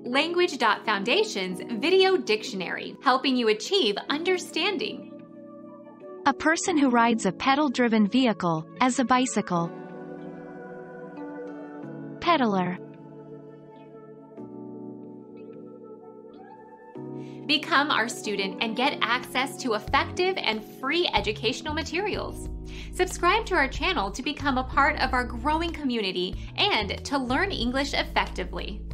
Language.Foundation's Video Dictionary, helping you achieve understanding. A person who rides a pedal-driven vehicle, as a bicycle. Pedaler. Become our student and get access to effective and free educational materials. Subscribe to our channel to become a part of our growing community and to learn English effectively.